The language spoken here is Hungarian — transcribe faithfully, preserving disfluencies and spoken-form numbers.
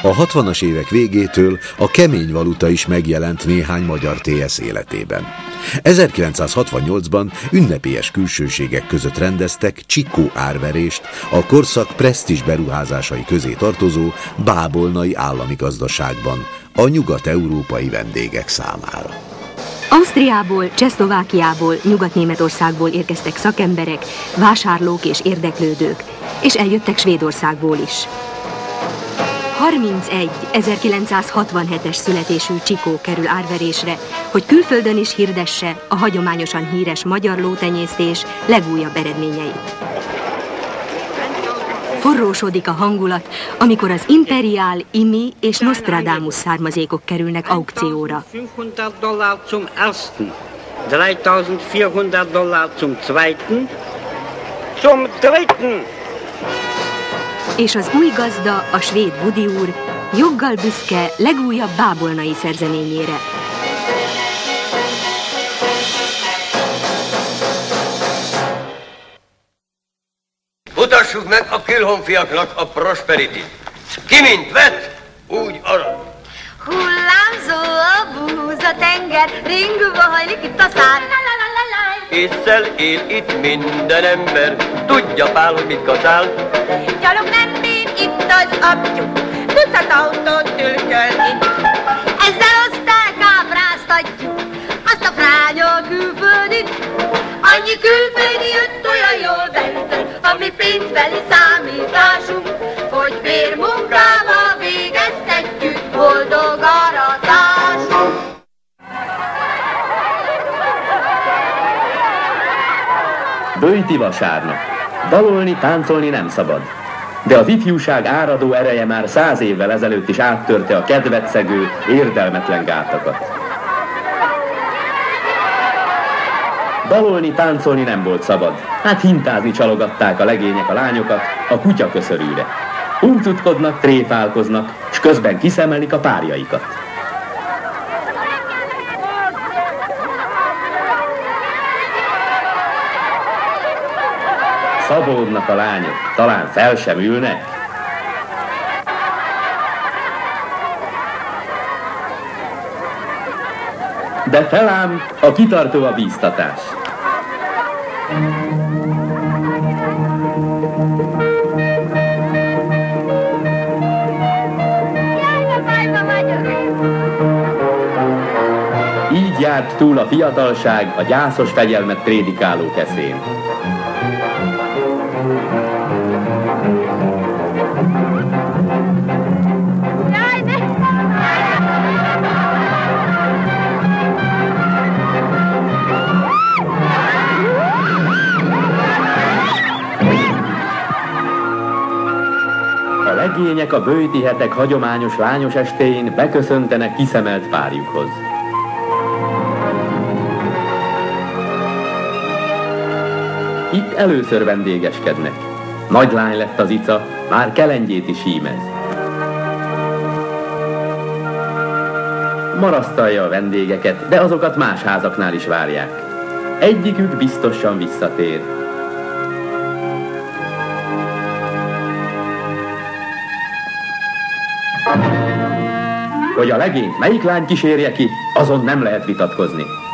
A hatvanas évek végétől a kemény valuta is megjelent néhány magyar té es életében. ezerkilencszázhatvannyolcban ünnepélyes külsőségek között rendeztek Csikó árverést a korszak presztízs beruházásai közé tartozó Bábolnai állami gazdaságban a nyugat-európai vendégek számára. Ausztriából, Csehszlovákiából, Nyugat-Németországból érkeztek szakemberek, vásárlók és érdeklődők, és eljöttek Svédországból is. harmincegy ezerkilencszázhatvanhetes születésű Csikó kerül árverésre, hogy külföldön is hirdesse a hagyományosan híres magyar lótenyésztés legújabb eredményeit. Forrósodik a hangulat, amikor az Imperial, Imi és Nostradamus származékok kerülnek aukcióra. fünfhundert dollár zum ersten, dreitausendvierhundert dollár zum zweiten, zum dritten. És az új gazda, a svéd Budi úr, joggal büszke legújabb bábolnai szerzeményére. Mutassuk meg a külhonfiaknak a Prosperity. Ki mint vett, úgy arat. Hullámzó a búz, a tenger, ringva hajlik itt a szár. Ésszel él itt minden ember, tudja Pál, hogy mit kaszál. Gyalog nem bír itt az apjuk, tucat autót tülköl itt. Ezzel oszták ábráztatjuk azt a fránya külföldit. Annyi külföldi jött, olyan jól beütött, ami pénzbeli számításunk, hogy bérmunkával végeztetjük boldog aratásunk. Böjti vasárnap. Dalolni, táncolni nem szabad. De az ifjúság áradó ereje már száz évvel ezelőtt is áttörte a kedvetszegő, érdelmetlen gátakat. Dalolni, táncolni nem volt szabad. Hát hintázni csalogatták a legények a lányokat a kutyaköszörűre. Uncuckodnak, tréfálkoznak, s közben kiszemelik a párjaikat. Szabódnak a lányok, talán fel sem ülnek. De felám a kitartó a bíztatás. Így járt túl a fiatalság a gyászos fegyelmet prédikáló eszén. A legények a böjti hetek hagyományos lányos estéjén beköszöntenek kiszemelt párjukhoz. Itt először vendégeskednek. Nagy lány lett az ica, már kelengyét is hímez. Marasztalja a vendégeket, de azokat más házaknál is várják. Egyikük biztosan visszatér. Hogy a legényt melyik lány kísérje ki, azon nem lehet vitatkozni.